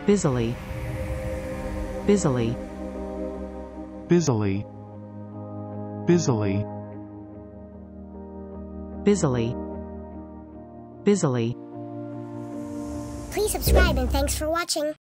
busily, busily, busily, busily, busily, busily. Please subscribe and thanks for watching.